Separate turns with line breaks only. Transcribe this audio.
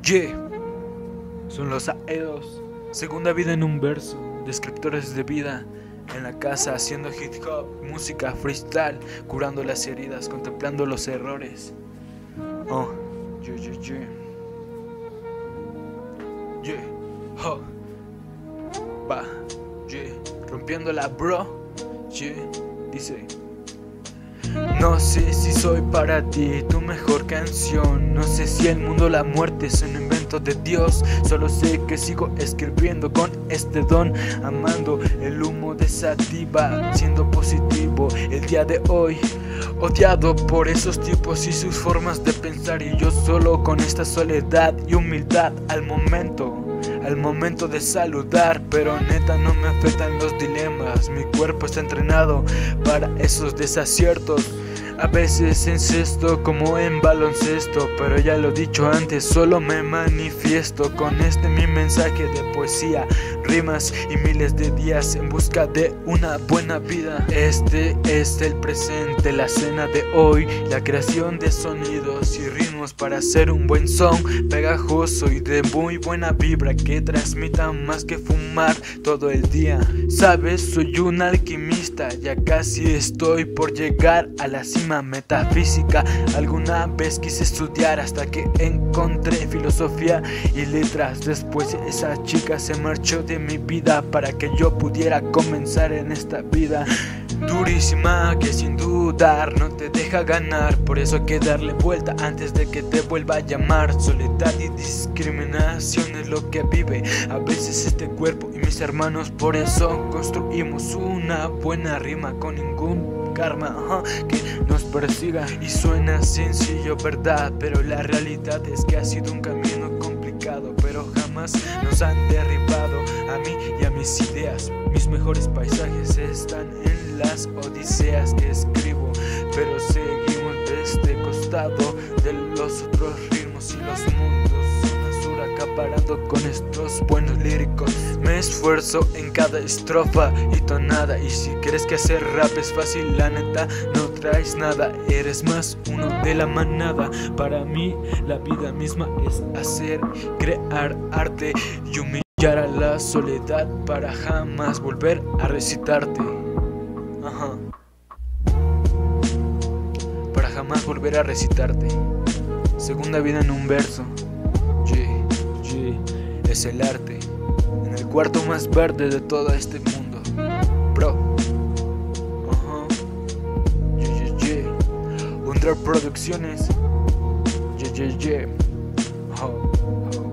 Yeah, son los Aedos. Segunda vida en un verso, descriptores de vida. En la casa haciendo hip hop, música freestyle, curando las heridas, contemplando los errores. Oh, yeah, yeah, yeah. Yeah, oh, va, yeah, rompiéndola, bro. Yeah, dice. No sé si soy para ti tu mejor canción. No sé si el mundo, la muerte es un invento de Dios. Solo sé que sigo escribiendo con este don, amando el humo de sativa, siendo positivo el día de hoy. Odiado por esos tipos y sus formas de pensar, y yo solo con esta soledad y humildad al momento de saludar. Pero neta no me afectan los dilemas, mi cuerpo está entrenado para esos desaciertos. A veces insisto como en baloncesto, pero ya lo he dicho antes, solo me manifiesto con mi mensaje de poesía, rimas y miles de días en busca de una buena vida. Este es el presente, la escena de hoy, la creación de sonidos y ritmos para hacer un buen son, pegajoso y de muy buena vibra, que transmita más que fumar todo el día. Sabes, soy un alquimista, ya casi estoy por llegar a la cima metafísica. Alguna vez quise estudiar hasta que encontré filosofía y letras. Después esa chica se marchó de mi vida para que yo pudiera comenzar en esta vida durísima que sin dudar no te deja ganar. Por eso hay que darle vuelta antes de que te vuelva a llamar. Soledad y discriminación es lo que vive a veces este cuerpo y mis hermanos. Por eso construimos una buena rima con ningún karma que nos persiga. Y suena sencillo, verdad, pero la realidad es que ha sido un camino complicado, pero jamás nos han derribado a mí y a mis ideas. Mis mejores paisajes están en las odiseas que escribo, pero seguimos de este costado de los otros ritmos y los mundos. Acaparando con estos buenos líricos. Me esfuerzo en cada estrofa y tonada, y si crees que hacer rap es fácil, la neta no traes nada. Eres más uno de la manada. Para mí la vida misma es hacer, crear arte y humillar a la soledad para jamás volver a recitarte. Para jamás volver a recitarte. Segunda vida en un verso. Es el arte en el cuarto más verde de todo este mundo, bro. Under Producciones.